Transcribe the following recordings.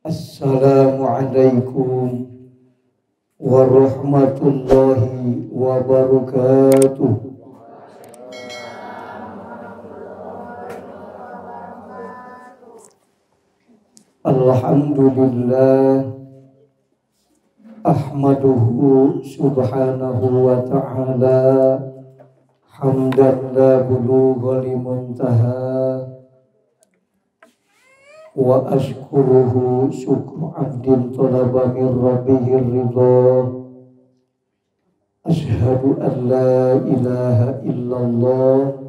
Assalamualaikum warahmatullahi wabarakatuh. Alhamdulillah, ahmaduhu subhanahu wa ta'ala hamdan la bulugha limuntaha, wa ashkuruhu syukru abdin talaba min rabbihir ridha. Ashhadu an la ilaha illallah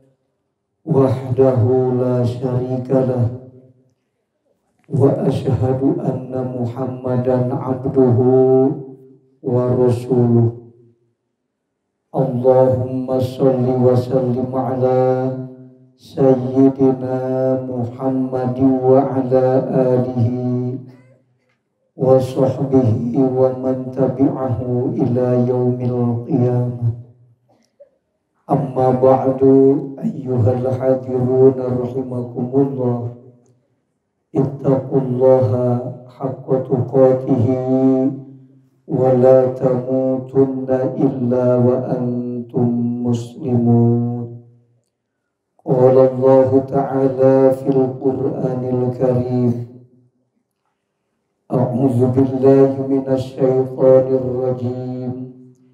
wahdahu la syarika lah, wa ashhadu anna muhammadan abduhu wa rasuluh. Allahumma salli wa sallim ala Sayyidina Muhammad wa ala alihi wa sahbihi wa man tabi'ahu ila yaumil qiyamah. Amma ba'du, ayyuhal hadirun rahimakumullah, ittaqullaha haqqa tuqatihi wa la tamutunna illa wa antum muslimun. Qala Allah Ta'ala fil Qur'anil Karim, a'udzu billahi minasy syaithanir rajim.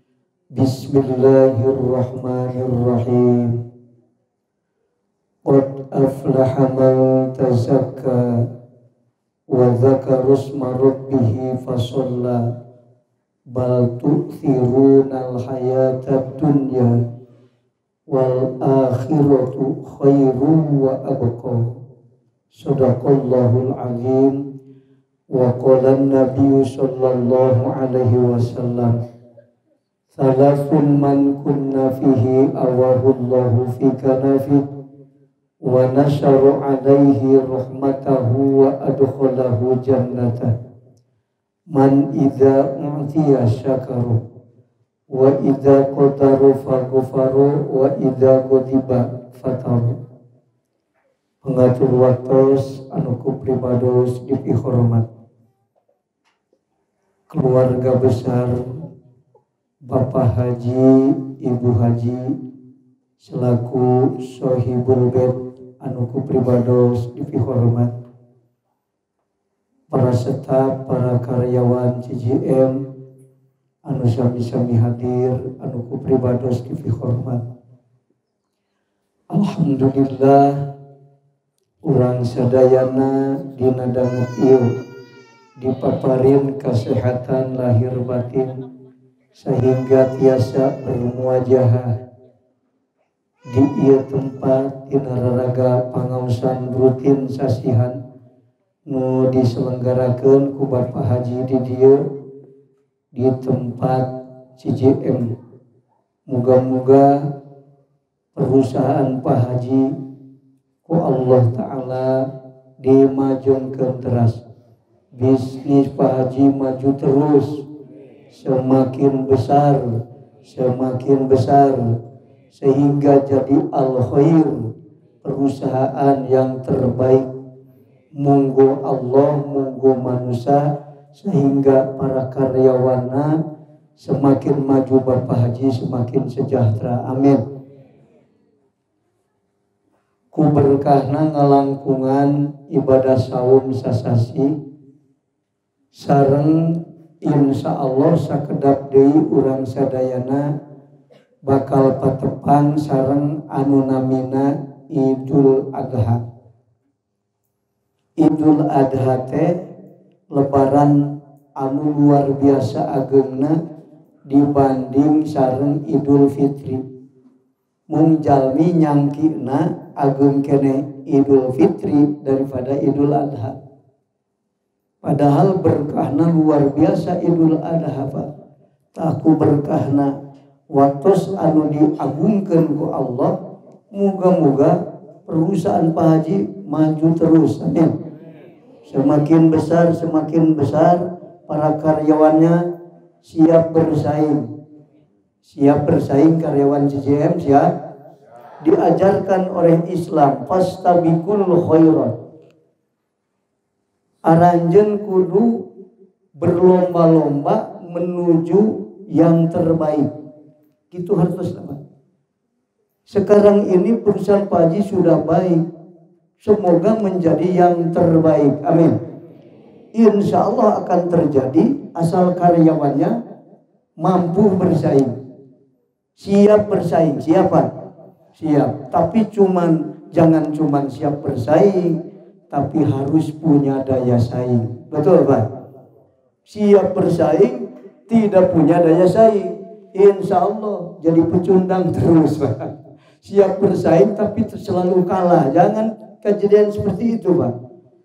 Bismillahirrahmanirrahim. Qad aflaha man tazakka wa dzakara isma rabbih fasalla bal tu'thirunal hayatad dunya wal akhiratu khairun wa abqa. Shadaqallahul azim. Wa qala an-nabiy sallallahu alaihi wasallam, thalathun man kunna fihi awahullahu fi kanafih wa nasyara alaihi rahmatahu wa adkhalahu jannatah. Man idza u'tiya syakara wa idza qadara faghfara wa idza ghadiba fatara. Pengatur waktos anu kupribados dipihormat, keluarga besar Bapak Haji, Ibu Haji selaku Sohibul Bait anu kupribados dipihormat, para staf, para karyawan CJM anu sami-sami hadir anu kupribados dipihormat. Alhamdulillah, urang sadayana dina dangu ieu dipaparin kesehatan lahir batin sehingga tiasa bermuajahah di ieu tempat dina raraga pangaosan rutin sasihan nu diselenggarakeun ku Bapak Haji di dieu di tempat CJM. Muga-muga perusahaan Pak Haji ku Allah Ta'ala dimajungkeun teras, bisnis Pak Haji maju terus, semakin besar sehingga jadi al-khair, perusahaan yang terbaik. Monggo Allah, monggo manusia, sehingga para karyawanna semakin maju, Bapak Haji semakin sejahtera. Amin. Ku berkahna ngalangkungan ibadah saum sasasi sareng insya Allah sakedap deui urang sadayana bakal patepang sareng anu namina Idul Adha. Idul Adha teh lebaran anu luar biasa ageungna dibanding sareng Idul Fitri. Mung jalmi nyangkina ageung kene Idul Fitri daripada Idul Adha. Padahal berkahna luar biasa Idul Adha, Pak. Taku berkahna waktu anu diagungkeun ku Allah. Muga-muga perusahaan Pak Haji maju terus. Amin. Semakin besar para karyawannya siap bersaing karyawan CJM siap diajarkan oleh Islam fastabiqul khairat. Aranjeun kudu berlomba-lomba menuju yang terbaik. Gitu harus apa? Sekarang ini perusahaan Pak Haji sudah baik. Semoga menjadi yang terbaik. Amin. Insya Allah akan terjadi asal karyawannya mampu bersaing. Siap bersaing. Siapa? Siap. Tapi jangan cuman siap bersaing, tapi harus punya daya saing. Betul Pak? Siap bersaing, tidak punya daya saing, insya Allah jadi pecundang terus Pak. Siap bersaing tapi selalu kalah. Jangan kejadian seperti itu Pak.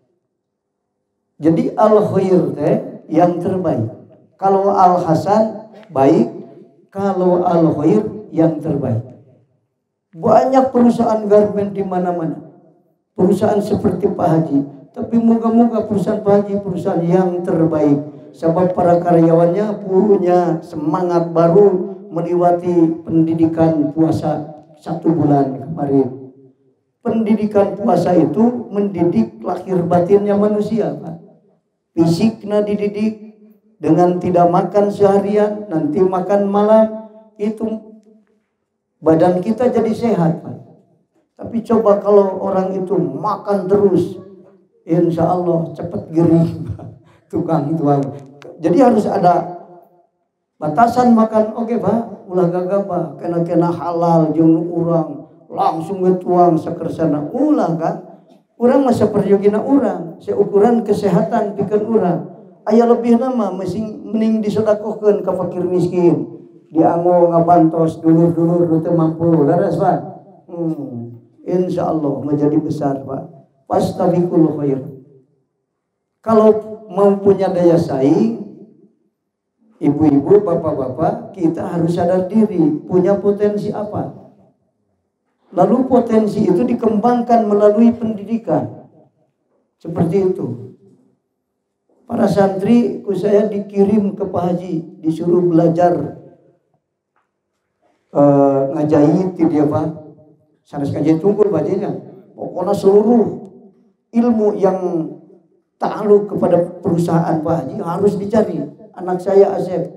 Jadi al-khair yang terbaik. Kalau al-hasan baik, kalau al-khair yang terbaik. Banyak perusahaan garmen di mana-mana. Perusahaan seperti Pak Haji, tapi moga-moga perusahaan Pak Haji perusahaan yang terbaik. Sebab para karyawannya punya semangat baru melewati pendidikan puasa 1 bulan kemarin. Pendidikan puasa itu mendidik lahir batinnya manusia, Pak. Fisiknya dididik dengan tidak makan seharian, nanti makan malam, itu badan kita jadi sehat, Pak. Tapi coba kalau orang itu makan terus, insya Allah cepat gerih, tukang. Jadi harus ada batasan makan. Oke Pak, ulah gagah Pak, kena halal jeung urang langsung tuang sakersana ulah kan. Urang mah saperjogina urang, seukuran kesehatan pikeun urang. Aya lebih nama mending disedekahkeun ka fakir miskin. Dianggo ngabantos dulur-dulur nu teu mampu. Laras Pak. Insya Allah menjadi besar Pak. Fastabiqul khair. Kalau mau punya daya saing, ibu-ibu, bapak-bapak, kita harus sadar diri punya potensi apa. Lalu potensi itu dikembangkan melalui pendidikan. Seperti itu. Para santri saya dikirim ke Pak Haji, disuruh belajar ngajahit dia Pak. Sanes ngajahit tunggul bajinya. Pokoknya seluruh ilmu yang ta'aluk kepada perusahaan Pak Haji harus dicari. Anak saya Asep.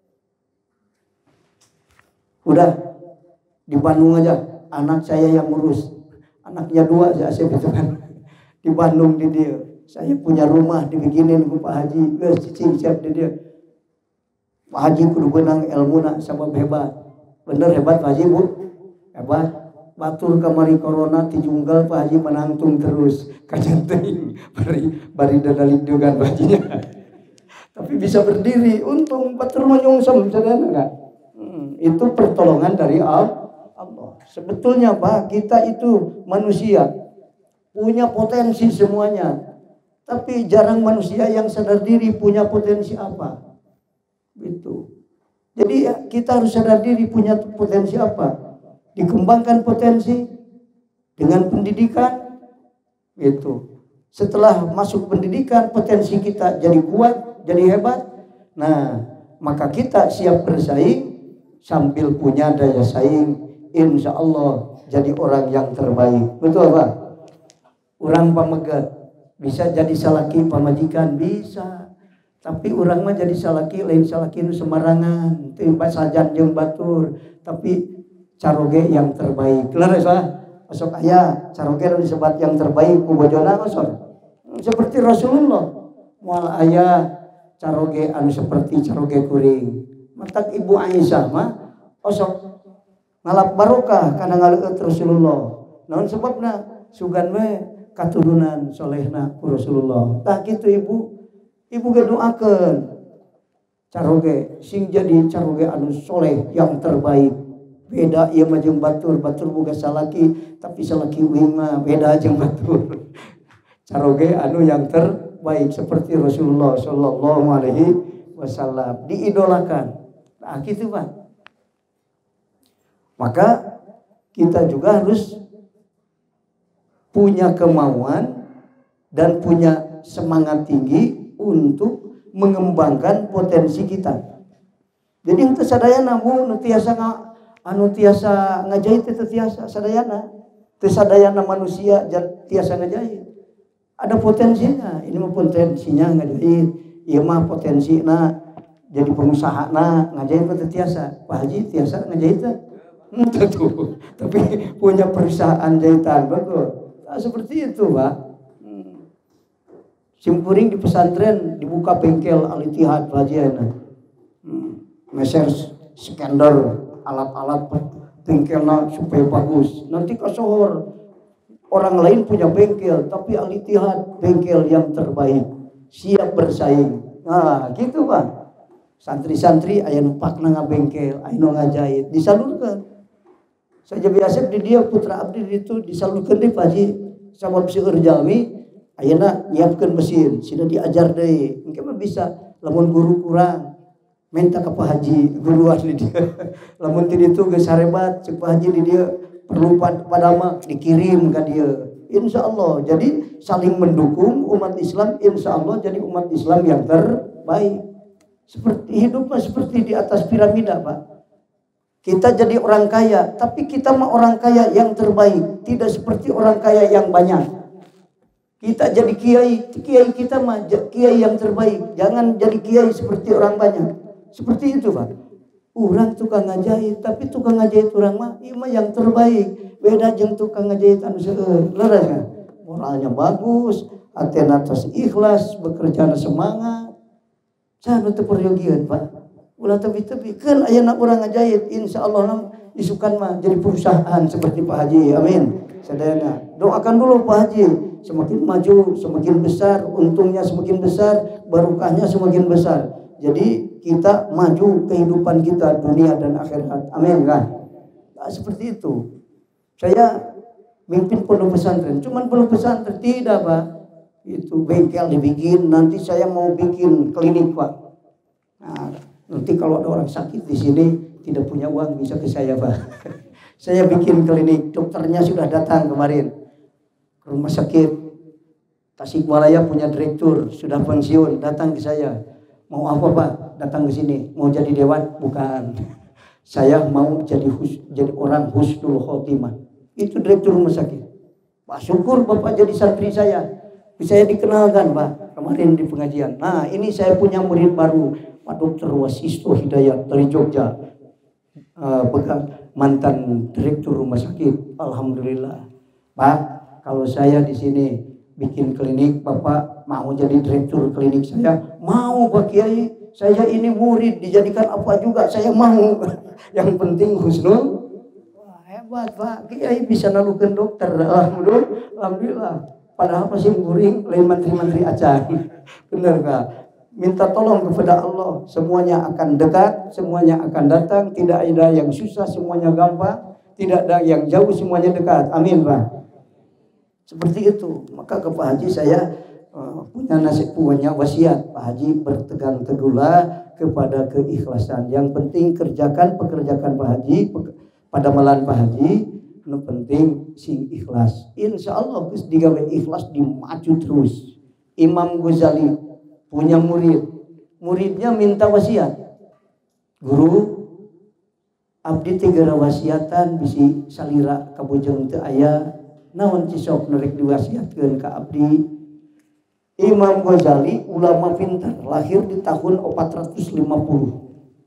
Udah di Bandung aja, anak saya yang ngurus. Anaknya 2 si Asep itu kan. Di Bandung di dia. Saya punya rumah dibikinin ke Pak Haji. Cicing siap di dia. Pak Haji kudu benang ilmuna sabab hebat. Bener hebat Pak Haji Bu? Hebat. Batur kamari corona tijunggal Pak Haji menangtung terus. Kajenting bari dadalik juga Pak Hajinya. Tapi bisa berdiri. Untung batur menyongsong sadana enggak? Itu pertolongan dari Allah. Sebetulnya Pak, kita itu manusia punya potensi semuanya. Tapi jarang manusia yang sadar diri punya potensi apa. Gitu. Jadi kita harus sadar diri punya potensi apa. Dikembangkan potensi dengan pendidikan. Gitu. Setelah masuk pendidikan, potensi kita jadi kuat, jadi hebat. Nah, maka kita siap bersaing sambil punya daya saing. Insya Allah jadi orang yang terbaik. Betul Pak? Orang pamegat bisa jadi salaki pamajikan bisa. Tapi orang mah jadi salaki lain salaki nu semarangan. Timba sajan jeung batur. Tapi caroge yang terbaik. Leres Pak? Osok aya caroge nu disebat yang terbaik ku bojona osok. Seperti Rasulullah. Moal aya caroge anu seperti caroge kuring. Matak Ibu Aisyah mah osok ngalap barokah kana ngaleueut Rasulullah. Naon sebabna? Sugan we katurunan solehna ku Rasulullah. Tah kitu Ibu ge doakeun caroge sing jadi caroge anu soleh yang terbaik. Beda ieu mah jeung batur boga salaki, tapi salaki uing mah beda jeung batur. Caroge anu yang terbaik seperti Rasulullah sallallahu alaihi wasallam diidolakan. Nah, gitu Pak. Maka kita juga harus punya kemauan dan punya semangat tinggi untuk mengembangkan potensi kita. Jadi itu sadayana Bu, nu tiasa ngajahit itu tiasa sadayana. Teu sadayana manusia tiasa ngajahit. Ada potensinya. Ini mah potensinya ngajahit. Iya mah potensinya jadi pengusaha ngajahit mah tiasa. Pak Haji tiasa ngajahit tentu. Tapi punya perusahaan jahitan betul. Nah, seperti itu Pak. Simkuring di pesantren dibuka bengkel Al-Ittihad Pak Haji meser skender alat-alat bengkelnya supaya bagus. Nanti kasohor orang lain punya bengkel, tapi Al-Ittihad bengkel yang terbaik, siap bersaing. Nah, gitu Pak. Santri-santri aya nu pakna ngabengkel, aya nu ngajahit, disalurkan. Saja biasa di dia putra abdi itu disalurkan deui Pak Haji. Sabab seueur jalmi ayeuna nyiapkeun mesin, sida diajar deui. Engke mah bisa lamun guru kurang minta ke Pak Haji guruan di dia. Lamun ti ditu geus sarebat cek Pak Haji di dia perlu pada mah dikirim ke dia. Insya Allah jadi saling mendukung umat Islam, insya Allah jadi umat Islam yang terbaik. Seperti hidup mah seperti di atas piramida Pak. Kita jadi orang kaya, tapi kita mah orang kaya yang terbaik, tidak seperti orang kaya yang banyak. Kita jadi kiai, kiai kita mah kiai yang terbaik, jangan jadi kiai seperti orang banyak. Seperti itu Pak. Orang tukang ngajahit, tapi tukang ngajahit orang mah ieu mah yang terbaik. Beda jeung tukang ngajahit anu seueur. Leres kan? Moralnya bagus, atena tos ikhlas, bekerjana semangat. Can teu peryogian Pak. Ulah tebi-tebi kan ayeuna urang ngajahit, insyaallah isukan mah jadi perusahaan seperti Pak Haji. Amin. Sadayana doakan dulu Pak Haji, semakin maju semakin besar, untungnya semakin besar, barokahnya semakin besar. Jadi kita maju kehidupan kita dunia dan akhirat. Amin kan? Nah, seperti itu. Saya mimpin pondok pesantren, cuman pondok pesantren tidak Pak. Itu bengkel dibikin, nanti saya mau bikin klinik Pak. Nah, nanti kalau ada orang sakit di sini tidak punya uang bisa ke saya Pak. Saya bikin klinik, dokternya sudah datang kemarin ke rumah sakit Tasikmalaya, punya direktur sudah pensiun, datang ke saya. Mau apa Pak? Datang ke sini. Mau jadi dewan? Bukan. Saya mau jadi orang husnul khotimah. Itu direktur rumah sakit. Pak syukur Bapak jadi santri saya. Saya dikenalkan Pak kemarin di pengajian. Nah ini saya punya murid baru, Pak Dr. Wasisto Hidayat dari Jogja, bekas mantan direktur rumah sakit. Alhamdulillah Pak, kalau saya di sini bikin klinik, Bapak mau jadi direktur klinik saya? Mau Pak Kiai, saya ini murid, dijadikan apa juga saya mau. Yang penting husnul. Wah hebat Pak Kiai, bisa nalukeun dokter. Alhamdulillah. Padahal masih guring lain menteri-menteri acan. Benar Kak? Minta tolong kepada Allah, semuanya akan dekat, semuanya akan datang, tidak ada yang susah, semuanya gampang, tidak ada yang jauh, semuanya dekat. Amin Pak. Seperti itu. Maka ke Pak Haji saya punya punya wasiat, Pak Haji bertegang teguhlah kepada keikhlasan. Yang penting pekerjakan Pak Haji pada malam Pak Haji. Nu penting sing ikhlas. Insya Allah geus digawe ikhlas dimaju terus. Imam Ghazali punya muridnya minta wasiat. Guru, abdi tigara wasiatan bisi salira kabujeng teu aya, naon cisok nerek diwasiatkeun ka abdi. Imam Ghazali ulama pintar, lahir di tahun 450.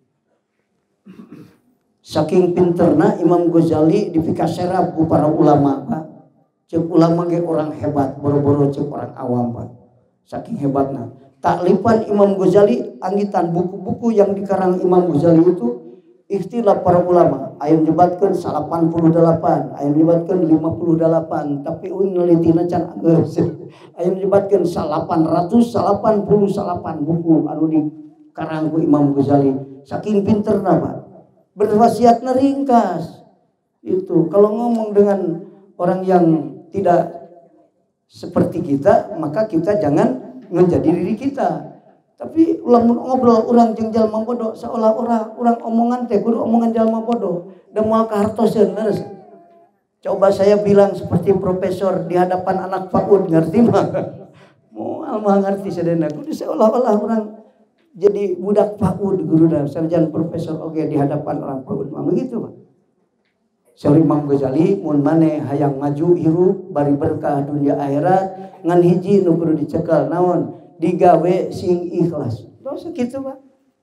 Saking pinterna Imam Ghazali dipikaserap ku para ulama Pak. Cek ulama ge orang hebat, boro-boro cek orang awam Pak. Saking hebatna. Taklifan Imam Ghazali anggitan buku-buku yang dikarang Imam Ghazali itu ikhtilaf para ulama. Aya nyebatkeun 88, aya nyebatkeun 58, tapi nelitina can geus. Aya nyebatkeun 888 buku anu dikarang ku Imam Ghazali. Saking pinterna Pak. Berwasiatnya ringkas. Itu kalau ngomong dengan orang yang tidak seperti kita, maka kita jangan menjadi diri kita. Tapi ulang ngobrol orang jeung jalma bodoh seolah-olah orang omongan teh kudu omongan jalma bodoh. Da moal kahartoseun leres. Coba saya bilang seperti profesor di hadapan anak PAUD, ngerti mah? Moal mah ngerti sadena. Kudu seolah-olah orang jadi budak PAUD, guru dan sarjana profesor oke di hadapan orang PAUD mah begitu Pak. Saur Imam Ghazali mun maneh hayang maju hirup bari berkah dunia akhirat ngan hiji nu kudu dicekel naon digawe sing ikhlas. Dosa kitu Pak.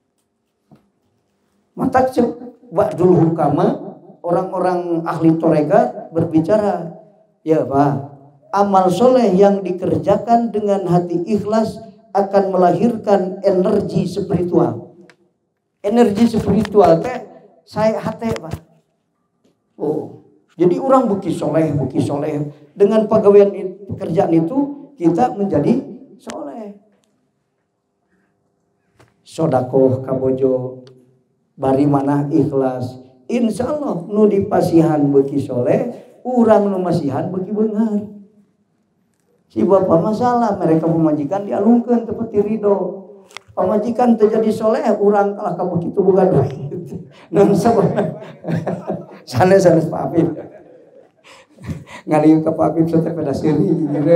Mata cek ba'dul hukama orang-orang ahli tarekat berbicara, ya Pak, amal soleh yang dikerjakan dengan hati ikhlas akan melahirkan energi spiritual. Energi spiritual teh saya hati Pak. Oh, jadi orang bukti soleh dengan pegawaian pekerjaan itu kita menjadi soleh. Sodakoh kabojo bari manah ikhlas. Insya Allah nu dipasihan beki soleh, urang nu masihan beki beunghar. Si bapak masalah mereka pemajikan dialungkeun teu pati ridho. Pamajikan terjadi soleh, urang kalah ka begitu boga duit. Naon sabana. Sanes Pak Habib. Ngalieu ka Pak Habib teh pada seri.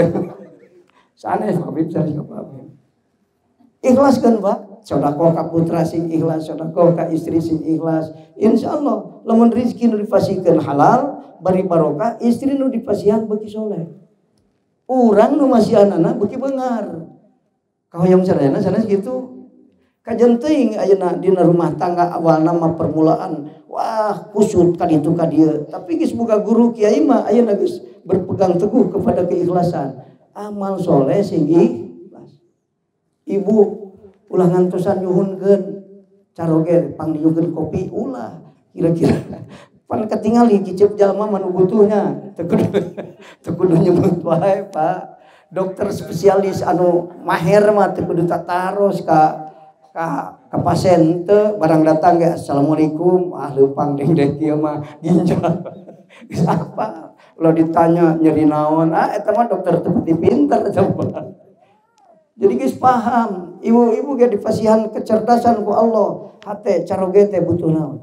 Sanes Pak Habib sanes ka Pak Habib. Ikhlaskeun Pak. Sedekah ka putra sing ikhlas, sedekah ka istri sing ikhlas. Insyaallah lamun rezeki nu dipasikeun halal, bari barokah, istri nu dipasihan beuki soleh. Urang nu masihanana beuki beunghar. Kahoyong sadayana sanes gitu. Kajen teuing ayeuna dina rumah tangga awalna mah permulaan wah kusut ka ditu ka dieu, tapi geus boga guru kiai mah ayeuna geus berpegang teguh kepada keikhlasan. Amal soleh sing ikhlas. Ibu ulah ngantosan nyuhunkeun caroge pangdieukeun kopi ulah kira-kira pan katingali kicep jalma manu butuhnya teu kudu nyebut wae Pak. Dokter spesialis anu maher mah teu kudu tataros ka pasien teu barang datang ge assalamualaikum leumpang deng kieu mah ginjal. Geus apa? Lo ditanya nyeri naon? Eta mah dokter teu pati pinter coba. Jadi geus paham, ibu-ibu ge dipasihan kecerdasan ku Allah. Hate caroge teh butuh naon?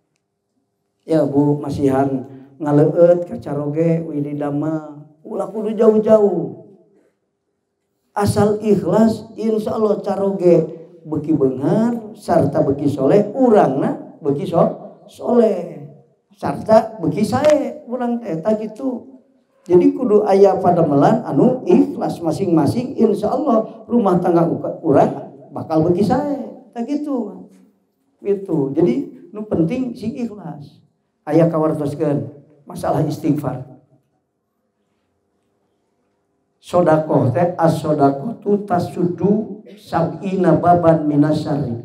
Ya Bu, masihan ngaleueut ka caroge wididama ulah kudu jauh-jauh. Asal ikhlas insyaallah caroge beuki beunghar sarta beuki soleh, urangna beuki soleh sarta beuki sae urang teh eta kitu. Jadi kudu aya pademelan anu ikhlas masing-masing, insyaallah rumah tangga urang bakal beuki sae tah kitu. Gitu. Jadi nu penting sing ikhlas. Aya kawartoskeun masalah istighfar. Sodakoh teh as-sodakotu tasudu sab'ina baban minasyari.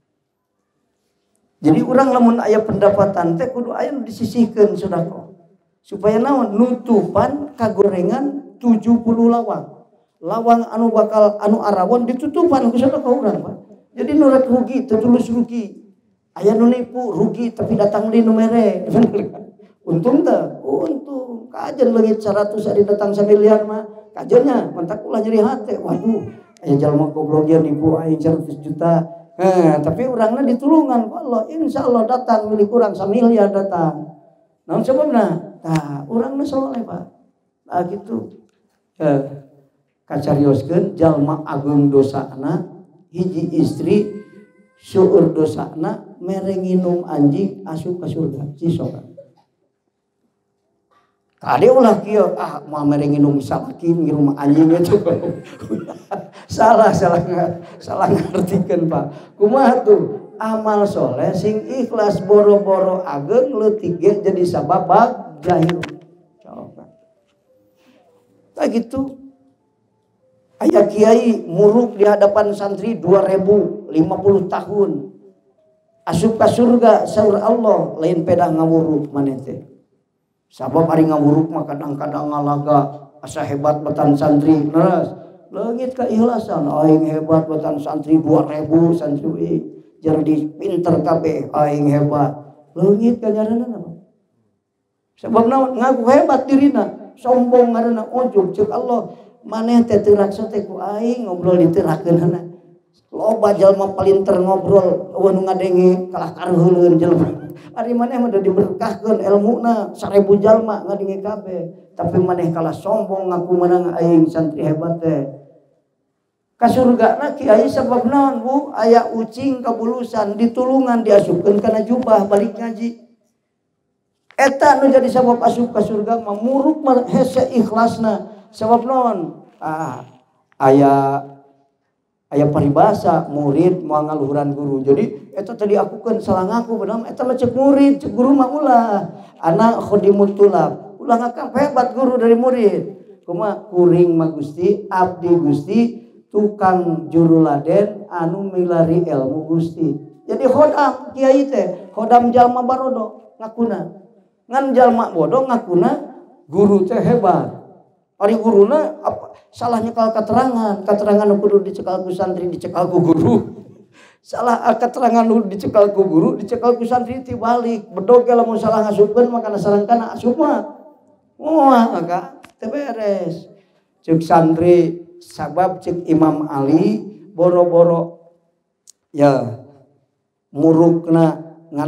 Jadi urang lamun aya pendapatan teh kudu aya disisihkeun sodakoh. Supaya naon nutupan kagorengan 70 lawang. Lawang anu bakal anu arawon ditutupan ku sodakoh urang Pak. Jadi nu rek rugi teu tulus rugi. Aya nu nipu rugi tapi datang di nu mere. Untung teu? Untung. Kajen leungit 100 ari datang 1 miliar mah. Kajennya mentak ulah nyeri hati. Waduh, aya jalma goblok ye nipu aing 100 juta. Tapi urangna ditulungan ku Allah. Insyaallah datang milik urang 1 miliar datang. Naon sababna? Tah, urangna saleh Pak. Nah gitu. Kacarioskeun jalma agung dosana hiji istri syukur dosana mere nginum anjing asup ka surga cisokan. Tadi ulah kieu mah mere nginum salaki nginum anjing itu. salah ngartikeun Pak. Kumaha tuh? Amal soleh sing ikhlas boro-boro ageng leutik ge jadi sabab jahil. Coba. Tah gitu. Aya kiai muruk di hadapan santri 2050 tahun. Asup ka surga saur Allah lain pedah ngawuruk maneh teh. Sabab ari ngawuruk mah kadang-kadang ngalaga asa hebat batan santri. Neras leungit ka ikhlasan aing hebat batan santri 2000 santri jadi pinter kabeh aing hebat. Leungit ka nyarana apa? Sebab naon ngaku hebat dirina, sombong ngaranna ujub ceuk Allah. Maneh teh teu raksa teh ku aing ngobrol diterakeunana. Loba jalma palinter ngobrol eueuh nu ngadenge kalah kareuleun jalma. Ari maneh mah diberkahkeun ilmuna 1000 jalma ngadenge kabeh. Tapi maneh kalah sombong ngaku menang aing santri hebat teh. Ka surgana kiai sabab naon Bu? Aya ucing kabulusan ditulungan diasupkeun kana jubah balik ngaji. Eta nu jadi sabab asup ka surga mah muruk mah hese ikhlasna. Sabab naon? Aya paribasa murid moal ngaluhuran guru. Jadi eta tadi aku kan salah ngaku benar eta mah cek murid, cek guru mah ulah. Anak khadimul tulab. Ulah ngakang hebat guru dari murid. Kumaha kuring mah Gusti, abdi Gusti, tukang juruladen anu milari ilmu Gusti. Jadi khodam kiai teh, khodam jalma barodo ngakuna. Ngan jalma bodoh ngakuna guru teh hebat. Ari guruna apa salahnya kalau keterangan nu kudu dicekal ku santri dicekal ku guru. Salah keterangan nu dicekal ku guru dicekal ku santri tibalik. Bedog lamun salah ngasupkeun maka sarengkana asup mah. Moal ka teu beres. Ceuk santri sabab ceuk Imam Ali boro-boro ya murukna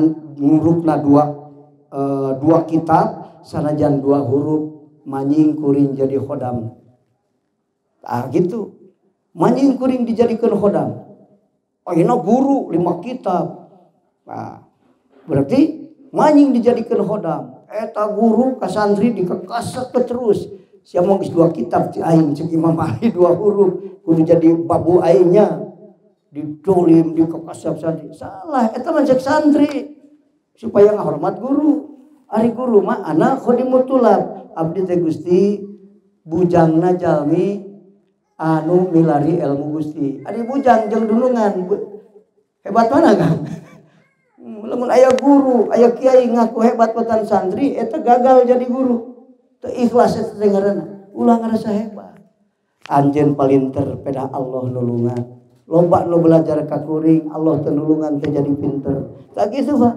dua kitab sanajan dua huruf manjing kuring jadi khodam. Gitu. Manjing kuring dijadikan khodam. Ayeuna guru 5 kitab. Berarti manjing dijadikan khodam. Eta guru ka santri dikekasek terus. Sia mah geus 2 kitab ti aing ceuk Imam Ali 2 huruf kudu jadi babu aingnya. Didolim dikekasek santri. Salah eta mah ceuk santri supaya ngahormat guru. Ari guru mah anak khadimul tulab. Abdi teh Gusti bujangna jalmi anu milari ilmu Gusti. Ari bujang jeung dulungan hebat mana kan? Lamun aya guru, aya kiai ngaku hebat patan santri eta gagal jadi guru. Teu ikhlas eta teh ngaranna. Ulah ngarasa hebat. Anjeun palinter peda Allah nulungan. Loba nu belajar ka kuring Allah teu nulungan teh jadi pinter. Tak kitu, Pak.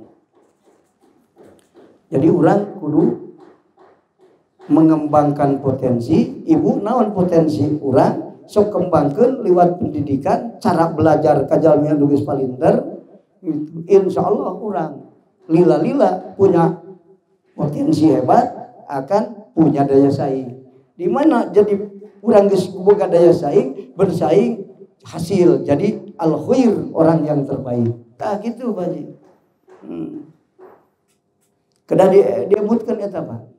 Jadi urang kudu mengembangkan potensi. Ibu naon potensi urang sok kembangkeun liwat pendidikan cara belajar kajalmi anu geus palinter. Insyaallah urang lila-lila punya potensi hebat akan punya daya saing. Di mana jadi urang geus boga daya saing bersaing hasil jadi al khair orang yang terbaik. Tah gitu Pak Haji. Kedah diebutkeun eta Pak.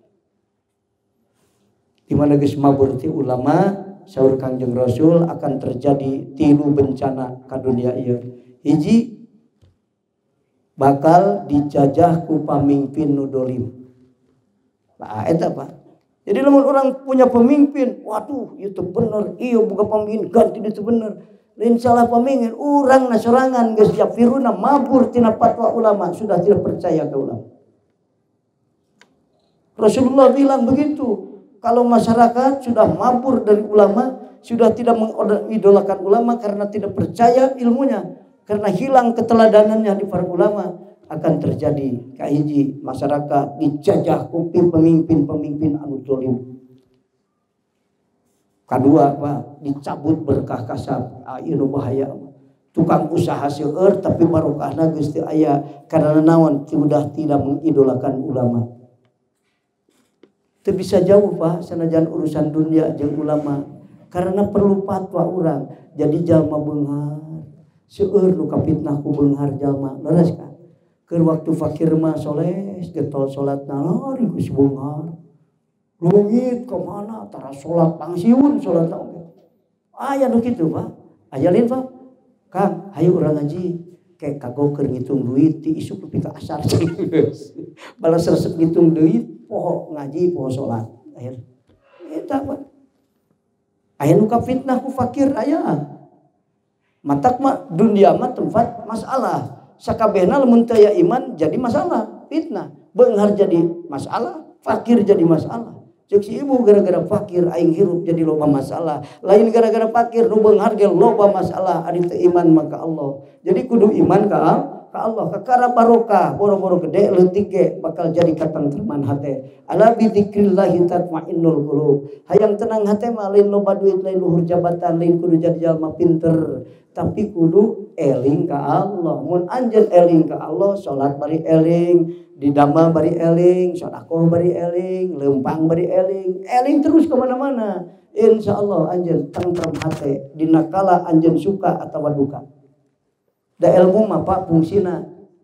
Di mana geus mabur ti ulama saur Kangjeng Rasul akan terjadi 3 bencana ka dunia ieu. Hiji bakal dijajah ku pamimpin nu dolim. Eta Pak. Jadi lamun orang punya pemimpin, waduh ieu teu bener, ieu boga pamimpin ganti dieu teu bener. Lain salah pamimpin, urang na sorangan geus jafiruna mabur tina fatwa ulama, sudah tidak percaya ke ulama. Rasulullah bilang begitu. Kalau masyarakat sudah mabur dari ulama, sudah tidak mengidolakan ulama karena tidak percaya ilmunya, karena hilang keteladanannya di para ulama, akan terjadi kahiji masyarakat dijajah ku pemimpin-pemimpin anu zalim. Kedua, Pak, dicabut berkah kasab. Ieu bahaya. Tukang usaha seueur tapi barokahna geus teu aya karena naon sudah tidak mengidolakan ulama. Itu bisa jauh Pak sanajan urusan dunia jeung ulama karena perlu fatwa urang jadi jalma beunghar seueur nu kapitnah ku beunghar jalma leres kan keur waktu fakir mah soles getol salatna lari geus beunghar leungit ka mana tara salat pangsiun salatna oge aya nu kitu Pak aya lain Pak Kang hayu urang ngaji kayak kagok keur ngitung duit ti isuk nepi ka asar balas resep ngitung duit poho ngaji poho salat akhir eta Pak aya nu fitnah ku fakir aya matak mah dunia mah tempat masalah sakabehna lamun teu aya iman jadi masalah fitnah beunghar jadi masalah fakir jadi masalah ceuk si ibu gara-gara fakir aing hirup jadi loba masalah lain gara-gara fakir nu beunghar ge loba masalah ari teu iman maka Allah jadi kudu iman ka Allah kakara barokah boro-boro gede leutik ge bakal jadi katentreman hate ala bi dzikrillah tatmainnul qulub hayang tenang hate mah lain loba duit lain luhur jabatan lain kudu jadi jalma pinter tapi kudu eling ka Allah mun anjeun eling ka Allah salat bari eling didamel bari eling sedekah bari eling leumpang bari eling terus ke mana-mana insyaallah anjeun tentrem hate dina kala anjeun suka atawa duka da ilmu mah Pak fungsina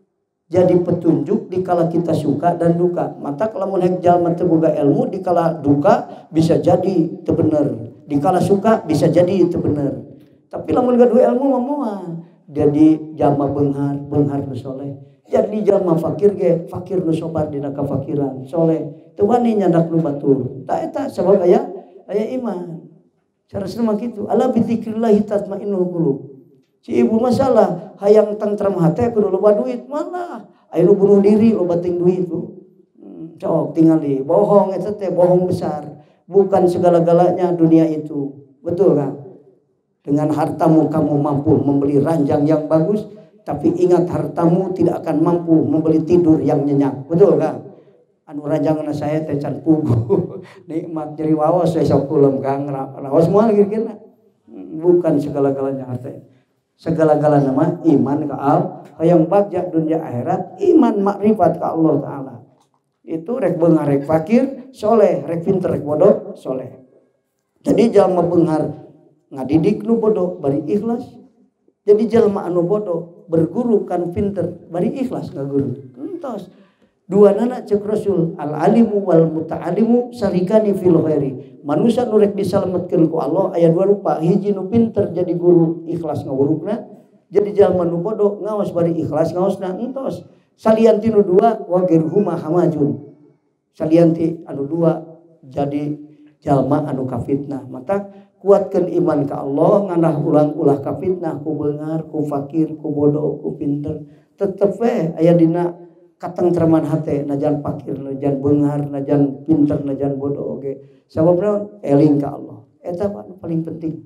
jadi petunjuk dikala kita suka dan duka. Mata kalau mau naik jalma teu boga ilmu dikala duka bisa jadi teu bener, dikala suka bisa jadi teu bener. Tapi lamun gaduh ilmu mah moal jadi jalma beunghar nu soleh, jadi jalma fakir ge fakir nu sobar dina kafakiran, soleh teu wani nyandak nu batur. Ta eta sabab aya iman. Carasna mah kitu. Ala bi dzikrillah tatmainnul qulub. Si ibu masalah hayang tentram hate kudu loba duit, malah aya nu bunuh diri loba ting duit tuh. Sok tingali bohong eta teh bohong besar. Bukan segala-galanya dunia itu. Betul kan? Dengan hartamu kamu mampu membeli ranjang yang bagus, tapi ingat hartamu tidak akan mampu membeli tidur yang nyenyak. Betul kan? Anu ranjangna saya teh can pugu. Nikmat jadi wawas saya sok kulem Kang. Raos moal kira-kira. Bukan segala-galanya harta. Segala-galanya mah iman ka Allah, hayang bagja dunia akhirat, iman makrifat ka Allah taala. Itu rek beunghar rek fakir, soleh, rek pinter rek bodoh, soleh. Jadi jalma beunghar ngadidik nu bodoh bari ikhlas. Jadi jalma anu bodoh berguru kan pinter bari ikhlas ngaguru. Entos. Dua nana cek Rasul al-alimu wal muta'alimu sarikani fil khairi. Manusia nu rek disalametkeun ku Allah aya dua rupa, hiji nu pinter jadi guru ikhlas ngawurukna, jadi jalma nu bodoh ngaos bari ikhlas ngaosna entos. Salianti nu dua wa ghairuhuma hamajun. Salianti anu dua jadi jalma anu kafitnah. Mata kuatkeun iman ka Allah ngandah ulang-ulah kafitnah ku beunghar, ku fakir, ku bodoh, ku pinter. Tetep we aya dina katengtreman hate najan fakir, najan beunghar, najan pinter, najan bodoh oge. Sababna eling ka Allah. Eta paling penting.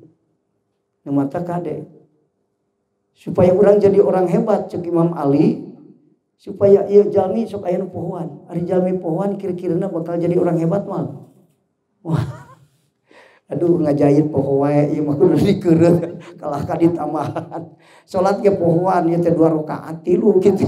Nu mata kade. Supaya orang jadi orang hebat cek Imam Ali, supaya ieu jalmi sok aya nu pohoan. Ari jalmi pohoan kira-kirana bakal jadi orang hebat mah. Wah. Aduh ngajahit poho wae ieu mah kudu dikeureut kalah ka ditambahan. Salat ge pohoan ieu teh 2 rakaat 3 kitu.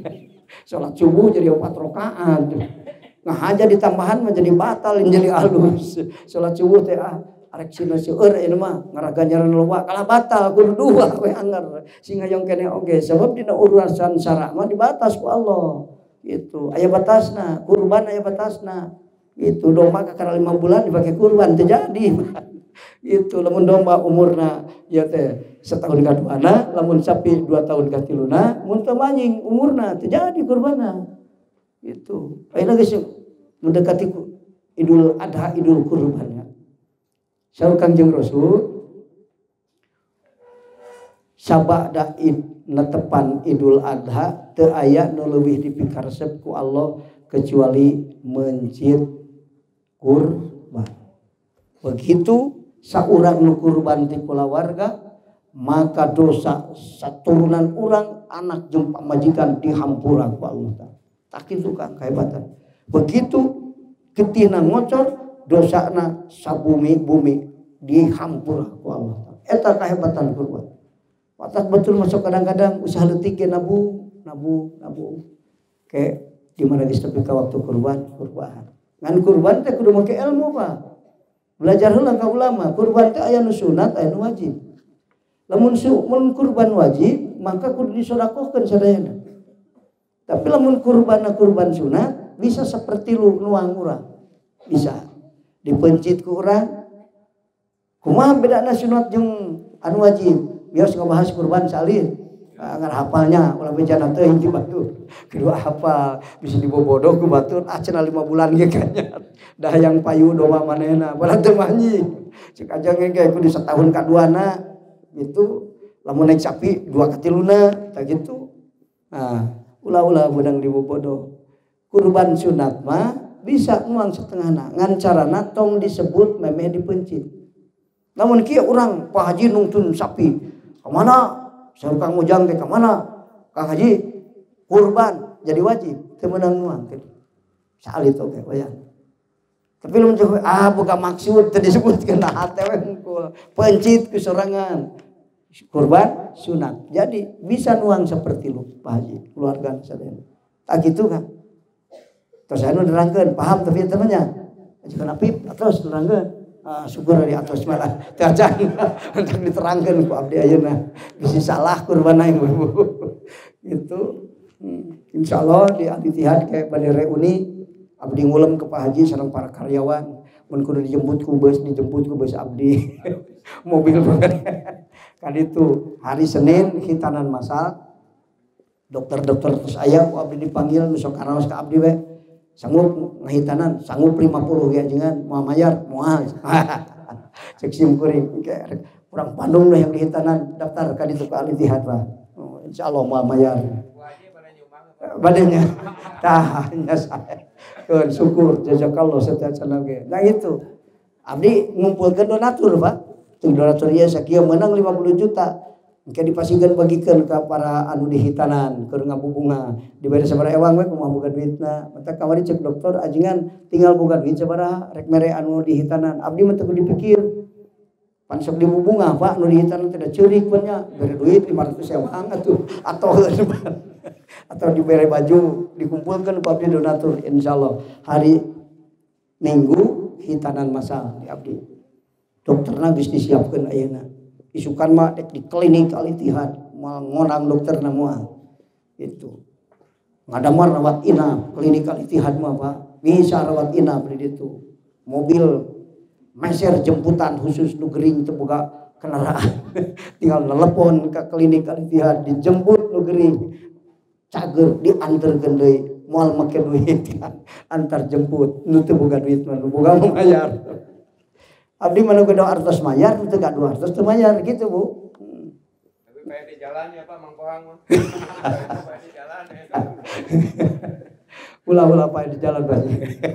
Salat subuh jadi 4 rakaat. Ngahaja ditambahan mah jadi batal jadi alus. Salat subuh teh arek sina seueur ieu mah ngaraganyaran loba kalah batal kudu 2 we anger. Sing hayang kene oge sabab dina urusan syara mah dibatas ku Allah. Gitu. Aya batasna, kurban aya batasna. Itu domba kakara 5 bulan dipake kurban terjadi. Itu lamun domba umurna ya teh setahun ka duana, lamun sapi 2 tahun ka tiluna, mun teu manjing umurna terjadi kurbanna. Itu. Ayeuna geus mendekati Idul Adha, Idul Kurban ya. Saur Kangjeng Rasul sabada netepan Idul Adha teu aya nu leuwih dipikaresep ku Allah kecuali mencit kurban. Begitu saurang nu kurban ti kulawarga, maka dosa saturunan urang anak jeung pamajikan dihampura ku Allah. Tak kitu kan kahebatan. Begitu getina ngocor dosana sabumi-bumi dihampura ku Allah. Eta kahebatan kurban. Watak betul masuk kadang-kadang usaha leutik ge nabung. Ke di mana geus tepi ka waktu kurban. Ngan kurban teh kudu make ilmu Pak. Belajar heula ka ulama, kurban teh aya nu sunat, aya nu wajib. Lamun kurban wajib, maka kudu disedekahkeun sadayana. Tapi lamun kurban sunat, bisa seperti nuang urang. Bisa dipencit ku urang. Kumaha bedana sunat jeung anu wajib? Bios ngabahas kurban salin. Ngan hafalnya ulah bencana teuing di batur. Kedua hafal bisa dibobodoh ku batur cenah 5 bulan ge kanya. Dah yang payu domba manehna bala teu manjing. Cek ajang ge kudu setahun kaduana gitu. Lamun naik sapi 2 ka 3 tah gitu. Nah, ulah-ulah beudang dibobodoh. Kurban sunat mah bisa nuang setengahna. Ngan carana tong disebut memeh dipencit. Namun kieu urang Pak Haji nungtun sapi. Ka mana? Saur Kang Mujang teh ka mana? Kang Haji kurban jadi wajib teu meunang nuang teh. Saali teh wayang. Tapi lamun jeung boga maksud teu disebutkeun naha teh hungkul. Pencit ku sorangan. Kurban sunat. Jadi bisa nuang seperti lu Pak Haji, keluarga sadayana. Tak gitu kan. Terus anu nerangkeun, paham tapi teh nya. Jika napip terus nerangkeun. Syukur dari atas malah terjang untuk diterangkan ku abdi ayeuna bisi salah kurban aing itu Insya Allah di Al-Ittihad kayak pada reuni abdi ngulem ke Pak Haji sareng para karyawan mun kudu dijemput ku bus abdi mobil banget kan itu hari Senin hitanan masal dokter-dokter terus aya ku abdi dipanggil nu sok karaos ka abdi we sanggup ngahitanan sanggup 50 ge ajengan moal mayar moal cek sim kuring kurang Bandung lah yang dihitanan daftar ka ditu ka Al-Ittihad Pak insyaallah moal mayar badannya tahanya saya keun syukur jazakallah setiap ge nah itu abdi ngumpulkeun donatur Pak tuh donatur ieu sakieu menang 50 juta engke dipasingkeun bagikeun ka para anu dihitanan keur ngabubunga dibere sabaraha ewang we kumaha boga duitna mata kamari cek dokter ajengan tinggal boga duit sabaraha rek mere anu dihitanan abdi mah teu dipikir pan sok dibubunga Pak nu dihitanan teh da ceurik nya bere duit 500 ewang atuh atau diberi baju dikumpulkan ke abdi donatur insyaallah hari Minggu hitanan masal di abdi dokterna geus disiapkeun ayeuna isukan mah dek di klinik Al-Ittihad moal ngonang dokterna moal itu ngadamar rawat inap klinik Al-Ittihad mah Pak bisa rawat inap di ditu mobil meser jemputan khusus nu gering teu boga kendaraan tinggal nelepon ke klinik Al-Ittihad dijemput nu gering cager dianterkeun deui moal make duit antar jemput nu teu boga duit mah nu boga mayar abdi mah nu gado artos mayar teu gado artos teu mayar gitu Bu tapi kayak di jalan ya Pak Mang Kohang mah kayak di jalan ya ulah-ulah pae di jalan Pak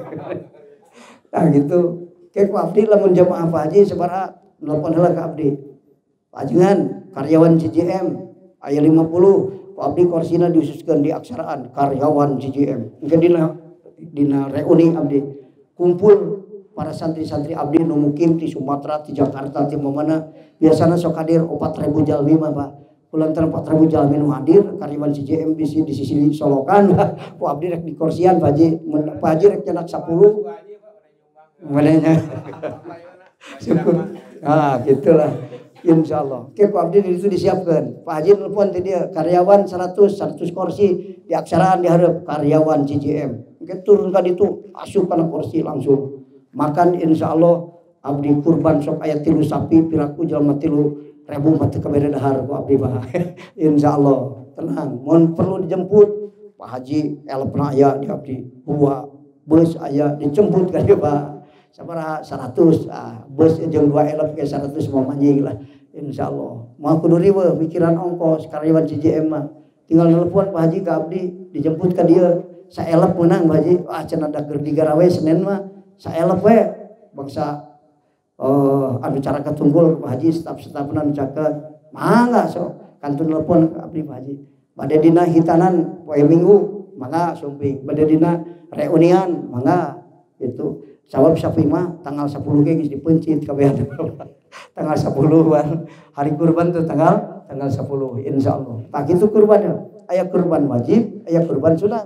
nah gitu kayak abdi lamun jamaah Pak Haji sabaraha nelpon heula ka abdi ajengan karyawan CJM aya 50 abdi korsina diususkeun di aksaraan karyawan CJM engke dina reuni abdi kumpul para santri-santri abdi nu mukim di Sumatera di Jakarta di mana biasana sok hadir 4.000 jalmi mah Pak kulantaran 4.000 jalmi nu hadir karyawan CJM di sisi solokan ku abdi rek di korsian Pak Haji rek nyenak 10 manehnya syukur gitulah insyaallah ke Pak Abdi itu disiapkan Pak Haji telepon teh dia karyawan 100 kursi di aksaraan dihareup karyawan CJM engke turun ka ditu asup kana kursi langsung makan insyaallah abdi kurban sok aya 3 sapi piraku jalma 3.000 mah teu kabere dahar ku abdi Pak insyaallah tenang mun perlu dijemput Pak Haji elpna aya di abdi buah bus aya dijemput ka dieu Pak sabaraha 100 bus jeung 2 elep ke 100 mah manjing lah insyaallah mau kudu riweuh mikiran ongkos karyawan CJM mah tinggal nelpon Pak Haji ka abdi dijemput ka dieu saelep meunang Pak Haji cenah da keur digarawe Senin mah saelep we bangsa anu cara ketunggul Pak Haji staf-stafna nu caket mangga sok kantun nelpon ka abdi Pak Haji bade dina hitanan poe Minggu mangga sumping bade dina reunian mangga itu sawab sapi mah tanggal 10 ge geus dipencit kabehan tanggal 10 ban hari kurban tuh tanggal 10 insyaallah tak kitu kurbannya aya kurban wajib aya kurban sunat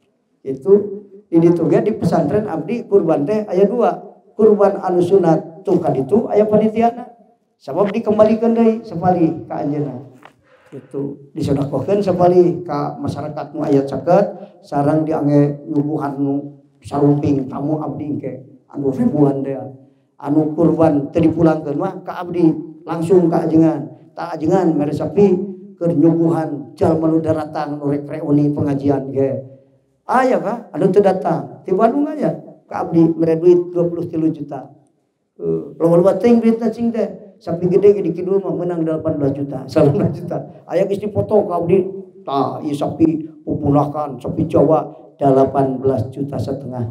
itu di ditu ge di pesantren abdi kurban teh aya 2 kurban anu sunat tuh ka ditu aya panitiana sabab dikembalikeun deui sapali ka anjeunna itu disedekahkeun sapali ka masyarakat nu aya caket sareng diangge nyuguhan nu sarumping tamu abdi engke anu ribuan deh anu kurban teu dipulangkeun mah ka abdi langsung ka ajengan tak ajengan mere sapi keur nyuguhan jalma nu datang nu rek reuni pengajian ge aya ka anu teu datang ti Bandung aya ka abdi mere duit 23 juta loba-loba teuing duitna cing teh sapi gede ge di kidul mah menang 18 juta 19 juta aya geus dipoto ka abdi tah ieu sapi pupunakan sapi Jawa 18 juta setengah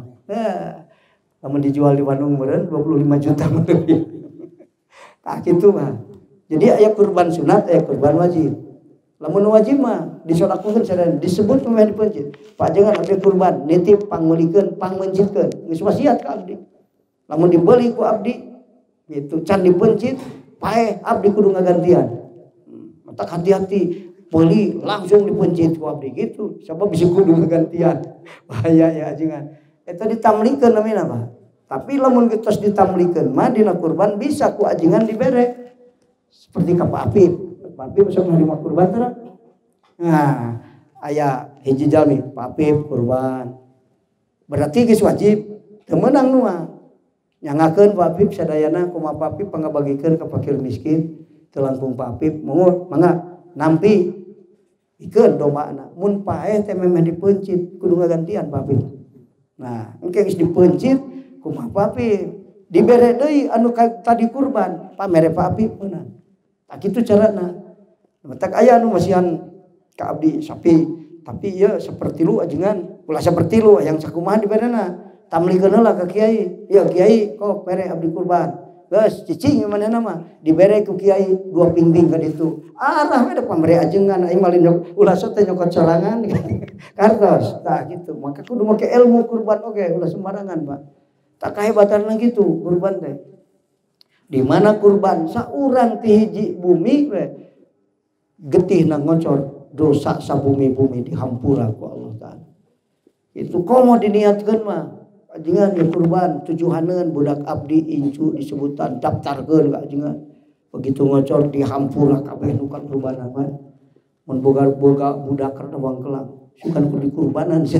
namun dijual di Bandung meureun 25 juta lebih. Tah kitu mah. Jadi aya kurban sunat, aya kurban wajib. Lamun wajib mah disodakokeun sadaya disebut pemain dipencit. Pajengan abdi kurban nitip pangmeulikeun, pangmencitkeun. Geus wasiat ka abdi. Lamun dibeli ku abdi gitu can dipencit, pae abdi kudu ngagantian. Matak hati-hati beli langsung dipencit ku abdi gitu. Sabab bisa kudu ngagantian. Bahaya ya ajengan. Eta ditamlikeun namina mah. Tapi lamun geus ditamlikeun mah dina kurban bisa ku ajengan dibere. Seperti ka Pak Apip. Pak Apip sok nerima kurban teh. Nah, aya hiji jalmi papip kurban. Berarti geus wajib teu meunang nu mah. Nyangakeun papip sadayana kumaha papip pangabagikeun ka fakir miskin teu langkung papip mungut mangga nampi ikeun dombana. Mun paeh teh memeh dipencit kudu ngagantian papip. Nah, engke geus dipencit kumaha papip dibere deui anu tadi kurban pamere papip meunang. Tak kitu carana. Tak aya anu masihan ka abdi sapi tapi ieu saperti lu ajengan ulah saperti lu yang sakumaha diberena tamlikeun heula ka kiai. Ya kiai kok mere abdi kurban. Geus cicing manehna mah dibere ku kiai 2 pingping ka ditu. Arah we da pamere ajengan aing malin ulah sok teh nyokot sorangan. Kartos tah kitu. Maka kudu make ilmu kurban oge ulah sembarangan, Pak. Tak kahebatanna gitu kurban teh. Di mana kurban saurang ti hiji bumi we getihna ngocor dosa sabumi-bumi dihampura ku Allah Taala. Itu komo diniatkeun mah ajengan ya kurban tujuaneun budak abdi incu disebutan daftarkeun ka ajengan. Begitu ngocor dihampura kabeh nu kurbanan mah. Mun boga budak kana wangkelang sukan kudu kurbanan sia.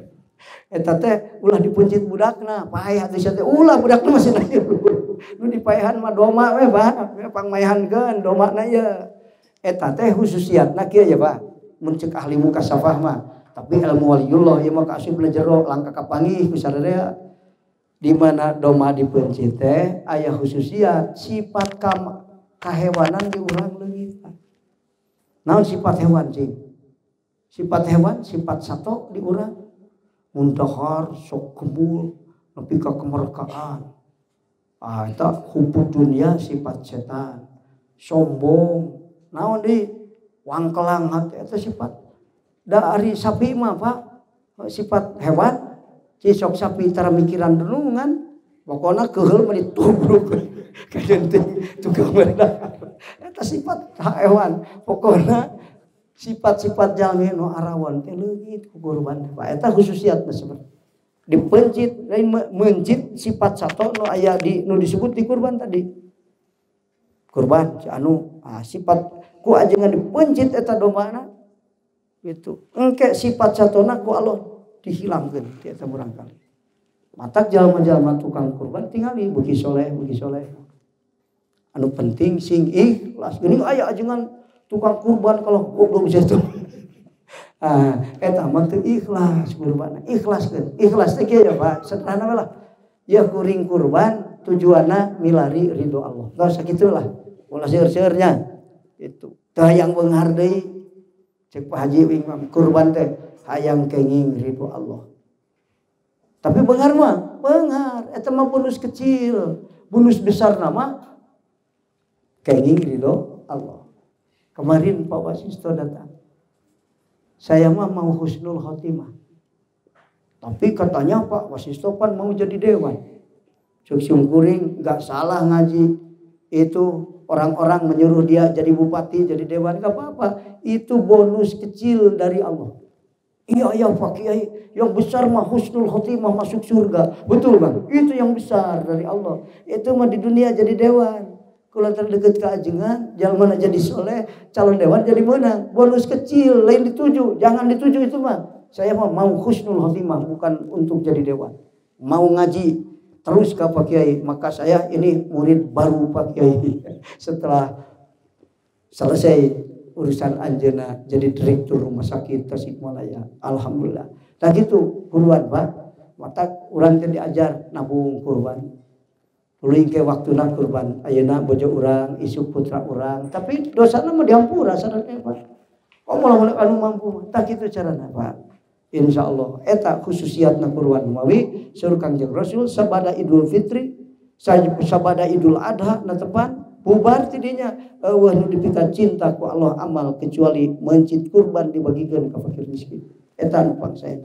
Eta teh ulah dipuncit budakna, paeh atuh sia teh ulah budakna masih nanya. Nu dipaehan mah doma we Pak, pangmaehankeun domana ieu. Eta teh khususiatna kieu ya Pak. Mun ceuk ahli mukasafah mah, tapi ilmu waliullah ieu mah kaasup jero langka kapanggih ku sadaya. Di mana doma dipencit teh aya khususiat sifat kahewanan di urang leungit. Naon sifat hewan cing? Sifat hewan, sifat sato di urang. Muntahar sok kebul nepi ka kemerkaan. Eta hubud dunia sifat setan. Sombong. Naon deui? Wangkelang hati eta sifat. Da ari sapi mah Pak, sifat hewan. Ci sok sapi tara mikiran denungan. Pokona keheul mah ditubruk. Kajenting tukang beunang. Eta sifat hewan. Pokona sifat-sifat jalmi nu arawan teh leungit ku kurban. Pak eta khususiatna seperti dipencit lain mencit sifat sato nu aya di nu disebut di kurban tadi. Kurban anu sifat ku ajengan dipencit eta dombana gitu. Engke sifat satona ku Allah dihilangkeun ti eta urang kali. Matak jalma-jalma tukang kurban tingali beuki soleh. Anu penting sing ikhlas. Geuning aya ajengan tukang kurban kalau goblok situ. Eta mah teu ikhlas kurban. Ikhlaskeun. Ikhlas teh kieu ya Pak. Sederhana we lah. Ya kuring kurban tujuanna milari ridho Allah. Geus sakitulah. Ulah seueur-seueurnya. Itu. Teu hayang beunghar deui. Cek Pak Haji Imam kurban teh hayang kenging ridho Allah. Tapi beunghar mah, beunghar. Eta mah bonus kecil. Bonus besar nama kenging ridho Allah. Kemarin Pak Wasisto datang. Saya mah mau husnul khotimah. Tapi katanya Pak Wasisto kan mau jadi dewan. Cuk kuring enggak salah ngaji. Itu orang-orang menyuruh dia jadi bupati, jadi dewan, enggak apa-apa. Itu bonus kecil dari Allah. Iya Pak Kiai, yang besar mah husnul khotimah masuk surga. Betul Bang? Itu yang besar dari Allah. Itu mah di dunia jadi dewan. Kalau terdekat ke ajengan, jalmana jadi soleh, calon dewan jadi menang. Bonus kecil, lain dituju, jangan dituju itu mah. Saya mah mau husnul khotimah, bukan untuk jadi dewan. Mau ngaji terus ke Pak Kiai, maka saya ini murid baru Pak Kiai. Setelah selesai urusan anjeuna jadi direktur rumah sakit Tasikmalaya, alhamdulillah. Nah gitu, kurban Pak. Mata urang teh diajar nabung kurban. Tuluy ke waktuna kurban ayeuna bojo urang isuk putra urang tapi dosana mah diampura sadaya Pak. Moal anu mampu tah kitu carana Pak. Insyaallah eta khususiatna kurban mawi suruh Kangjeng Rasul sabada Idul Fitri sabada Idul Adha na tepan bubar tidinya eueuh nu dipika cinta ku Allah amal kecuali mencit kurban dibagikeun ka fakir miskin. Eta anu pangsaena.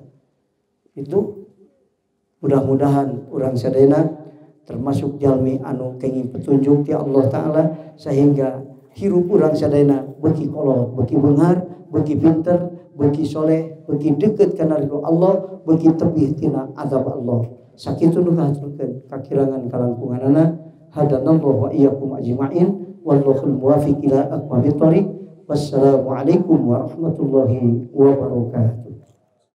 Itu mudah-mudahan urang sadayana termasuk jalmi anu kenging petunjuk ti Allah Ta'ala sehingga hirup urang sadayana beuki kolot, beuki beunghar, beuki pinter, beuki soleh, beuki deukeut kana ridho Allah, beuki tebih tina azab Allah. Sakitu nu kahaturkeun kakirangan kalangkunganana hadanallahu wa iyyakum ajma'in wallahul muwaffiq ila aqwamit thoriq Wassalamualaikum warahmatullahi wabarakatuh.